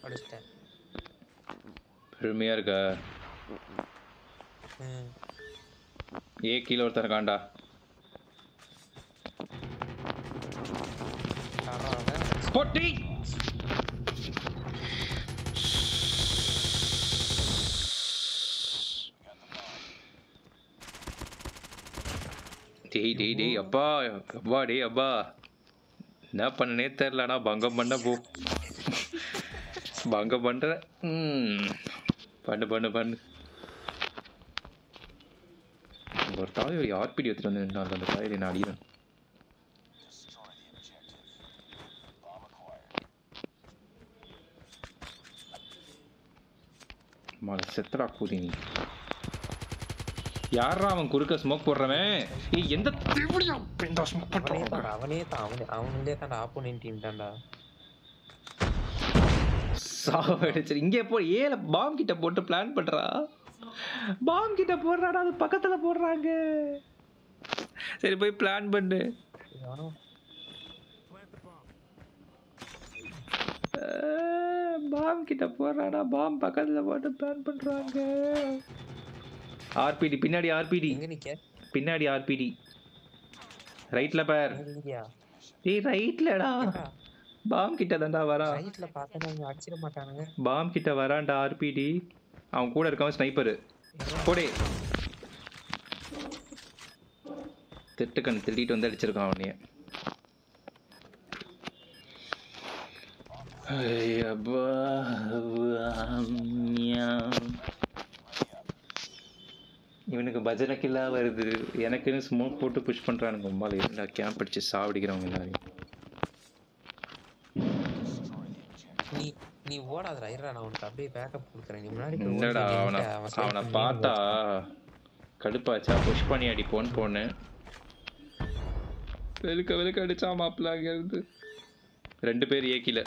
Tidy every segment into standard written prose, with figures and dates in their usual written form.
அடிச்சிட்டேன். பெருமையா இருக்கா? ஏ கீழே ஒருத்தர் இருக்காண்டா. பொட்டி டேய் அப்பா அப்பா டேய் அப்பா என்ன பண்ணனே தெரிலடா. பங்கம் பண்ண போ. பங்கம் பண்ற. பண்ணு ஒரு தாய் ஒரு ஆர்பிடி எடுத்துட்டு வந்து அந்த தாயை நான் அடிக்கிறேன். செத்தடா கூதி நீ. யாரா அவன் குறுக்க ஸ்மோக் போடுறவன்? எந்த ஸ்மோக் பண்றான்? அவனே தான் ஆப்போனன்ட் டீம் தான்டா. சாவடிச்சு இங்கே போ. ஏல பாம் கிட்ட போட்டு பிளான் பண்றா. பாம் கிட்ட போடுறாடா. அது பக்கத்துல போடுறாங்க. சரி போய் பிளான் பண்ணு. பாம் கிட்ட போடுறாடா. பாம் பக்கத்துல போட்டு பிளான் பண்றாங்க. ஆர்பிடி பின்னாடி. ஆர்பிடி பின்னாடி. ஆர்பிடி ரைட்ல பார். ஏய் ரைட்லடா. பாம் கிட்ட தான்டா வரா. ரைட்ல பார்த்தா அடிச்சிர மாட்டானுங்க. பாம் கிட்ட வரான்டா ஆர்பிடி. அவன் கூட இருக்கவன் ஸ்னைப்பர். போடே. திட்டுக்கன் திருடிட்டு வந்து அடிச்சிருக்கான் அவனைய. இவனுக்கு பஜனைக்கில்லா வருது. எனக்குன்னு ஸ்மோக் போட்டு புஷ் பண்றானுங்க. உம்மால இருந்தா கேம்ப் அடிச்சு சாவடிக்கிறவங்க எல்லாரையும். நீ ஓடாதடா. இருடா நான் உனக்கு அப்படியே பேக்கப் கொடுக்குறேன். நீ முன்னாடி என்னடா அவனை பார்த்தா கடுப்பாச்சா. புஷ் பண்ணி அடிப்போன்னு போனேன். வெளுக்க அடிச்சா மாப்பிள்ள அங்க இருந்து. 2 பேர் ஏக்கில.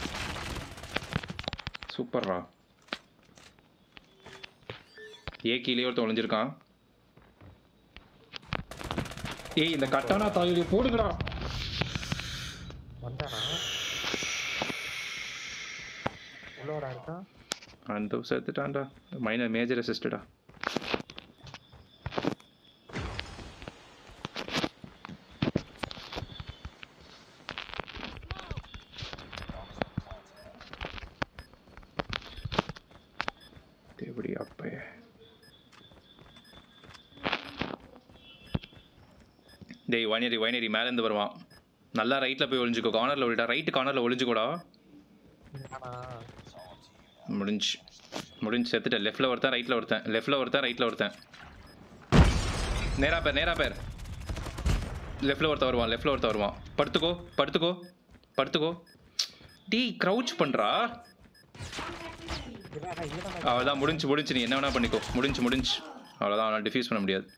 சூப்பர்ரா. ஏக்கிலே ஒருத்தன் ஒளிஞ்சிருக்கான். ஏய் இந்த கட்டானா தாயுடைய போடுங்கடா. வந்தானா உள்ளோடா இருக்கான். அந்த செத்துட்டான்டா. Minor major அசிஸ்டடா. எப்படி அப்பே டேய் வைனரி மேலேருந்து வருவான். நல்லா ரைட்டில் போய் ஒளிஞ்சுக்கோ. கார்னரில் ஒளிடா. ரைட்டு கார்னரில் ஒளிஞ்சுக்கோடா. முடிஞ்சு செத்துட்டேன். லெஃப்டில் ஒருத்தன் ரைட்டில் ஒருத்தன். நேரா பேர். லெஃப்டில் ஒருத்தன் வருவான். படுத்துக்கோ. டேய் க்ரௌச் பண்ணுறா. அவ்வளோதான் முடிஞ்சு. நீ என்ன வேணா பண்ணிக்கோ. முடிஞ்சு அவ்வளோதான். அவனால் டிஃப்யூஸ் பண்ண முடியாது.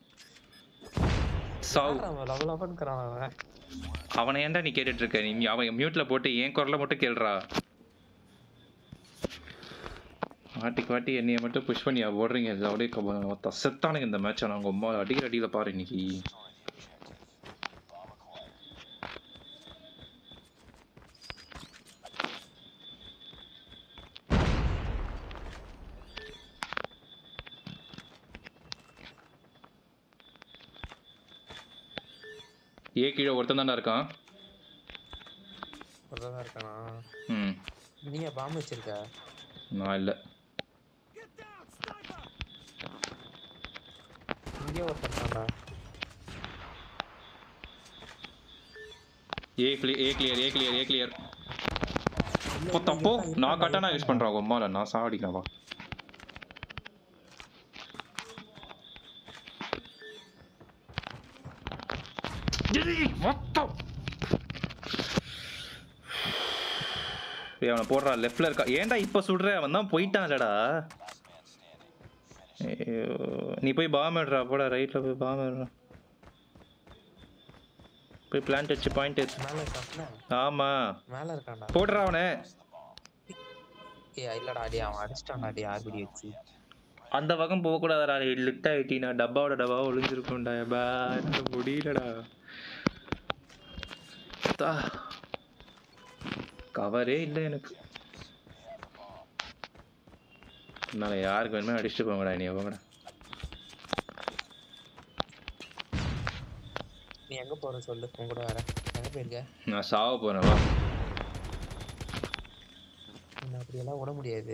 அவனை ஏன்டா நீ கேட்டுட்டு இருக்க? நீ அவன் மியூட்ல போட்டு என் குரலை மட்டும் கேள்றா. வாட்டி என்னைய மட்டும் புஷ் பண்ணி ஓடுறீங்க. அப்படியே செத்தானுங்க இந்த மேட்ச். அவங்க அம்மா அடிக்கிற அடியில் பாரு இன்னைக்கு. ஏ கீழே ஒருத்தன் தான்டா இருக்கான். நீ பாம்பு வச்சிருக்க? நான் இல்லை. இங்கே ஒருத்தன்டா. ஏ கிளியர். தப்போ நான் கட்டானா யூஸ் பண்றேன். உம்மால நான் சாவடிக்கவா. அவனை போடுறா. லெஃப்ட்ல இருக்கா. ஏன்டா இப்ப சுடுற? அவன் தான் போயிட்டான்லடா. நீ போய் பாம் எடுறா. போடா ரைட்ல போய் பாம் எடுறா. போய் பிளான்ட் வச்சு பாயிண்ட் எடுத்து. ஆமா மேல இருக்கான்டா. போடுறா அவனை. இல்லடா அடி அவன் அடிச்சிட்டான்டா. அடி ஆர்பிடி வச்சு அந்த பக்கம் போக கூடாதடா. லிட் ஆயிட்டினா டப்பாவோட ஒளிஞ்சிருக்கும்டா. முடியலடா. கவரே இல்லை எனக்கு. நான் யாருக்கு வேணுமே அடிச்சுட்டு போங்கடா நீ போங்கடா. நீ எங்க போற சொல்லு, உன் கூட வரேன். எங்க போயிருக்க? நான் சாவ போறேன் வா. என்ன அப்படியெல்லாம் விட முடியாது.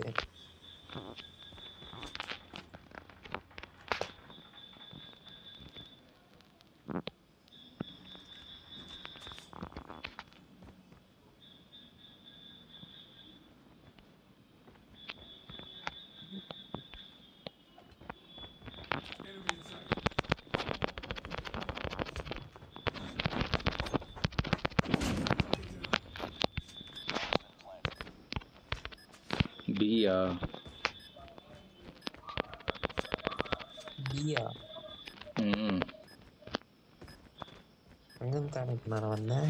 பியா பியா ம் அங்கிருந்து தானே இப்ப நான் வந்தேன்.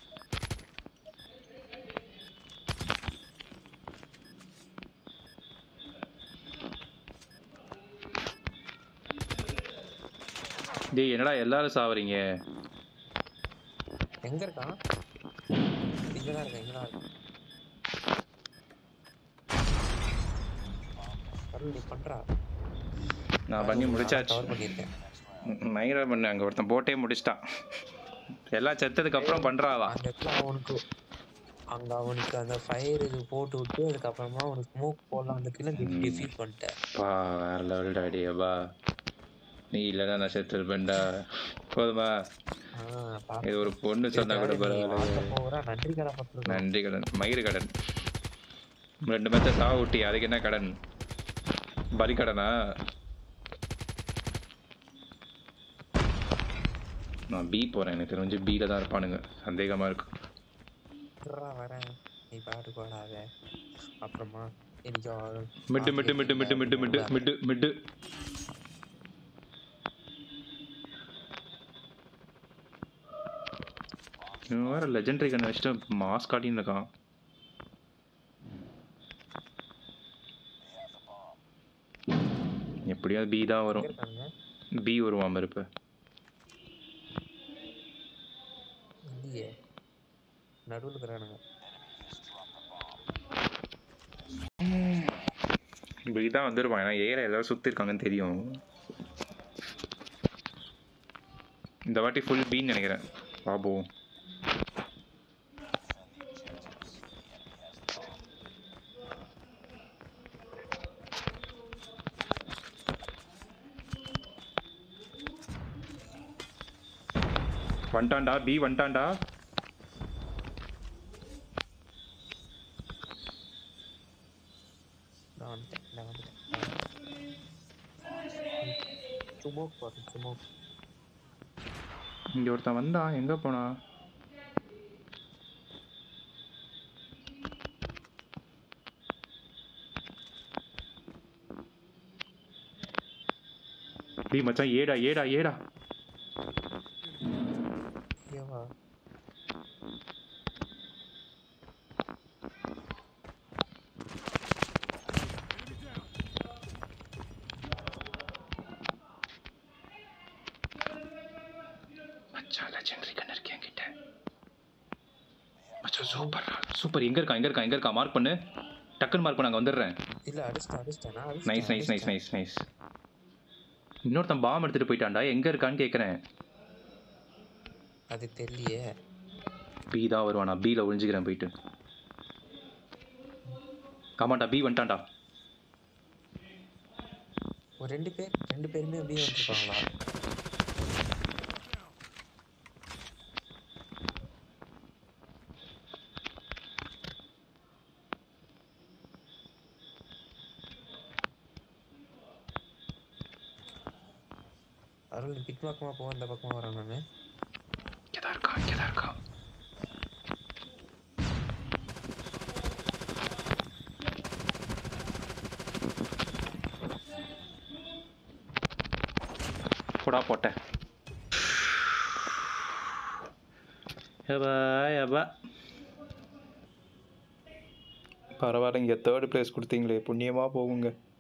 டேய் என்னடா எல்லாரும் சாவறீங்க? எங்க இருக்கான்? இங்கதான் இருக்கேன், இங்கதான் இருக்கேன். அருள், நீ பண்றா. நான் பண்ணி முடிச்சாச்சு. கவர் பண்ணியிருக்கேன். நைரா பண்ணு. அங்கே ஒருத்தன் போட்டே முடிச்சிட்டான். எல்லாம் செத்ததுக்கு அப்புறம் பண்றாவா? அந்த இடத்துல அவனுக்கு அந்த ஃபயர் இது போட்டு விட்டு அதுக்கப்புறமா அவனுக்கு ஸ்மோக் போடலாம் அந்த கிளை டிஃபீட் பண்ணிட்டேன். வேற லெவல் டாடியப்பா. நீ இல்லைன்னா நான் செத்துருப்பேன்டா. போதுமா? இது ஒரு பொண்ணு சொன்னா கூட பரவாயில்ல. நன்றி கடன். நன்றி கடன், மயிறு கடன். 2 பேர்த்த சாவ ஊட்டி அதுக்கு என்ன கடன்? பலி கடனா? நான் பி போறேன். எனக்கு தெரிஞ்சு பில தான் இருப்பானுங்க. சந்தேகமா இருக்கு. வரேன், நீ பாட்டுக்கு வராத. அப்புறமா மிட்டு மிட்டு மிட்டு மிட்டு மிட்டு மிட்டு மிட்டு மிட்டு. இவன் வேற லெஜெண்டரி கன் வச்சுட்டு மாஸ் காட்டின்னு இருக்கான். எப்படியாவது பி தான் வரும். பி வருவான் இருப்ப. இல்லையே, நடுவில் இருக்கிறானுங்க. பி தான் வந்துருவான். ஏன்னா ஏரியா எல்லாரும் சுத்தி இருக்காங்கன்னு தெரியும். இந்த வாட்டி ஃபுல் பின்னு நினைக்கிறேன். பாபு வந்துட்டான்டா. பி வந்துட்டான்டா. இங்க ஒருத்தன் வந்தான். எங்க போனா? பி மச்சான் ஏடா ஏடா ஏடா. சூப்பர். எங்க இருக்கான்? மார்க் பண்ணு. டக்குன்னு மார்க் பண்ண. அங்க வந்துடுறேன். இல்ல அடிச்சிட்டேன். Nice nice nice nice nice. இன்னொருத்தன் பாம் எடுத்துட்டு போயிட்டான்டா. எங்க இருக்கான்னு கேக்குறேன். அது தெரியலையே. பி தான் வருவானா? பில ஒளிஞ்சுக்கிறேன் போயிட்டு. கமாண்டா பி வந்துட்டான்டா. ஒரு ரெண்டு பேருமே பி வந்துருப்பாங்களா? அருள், பிக் பக்கமா போ. அந்த பக்கமா வரேன் நானு. இங்கதான் இருக்கான். போடா போட்டேன். பரவாயில்ல. இங்கே 3rd பிளேஸ் கொடுத்தீங்களே, புண்ணியமாக போகுங்க.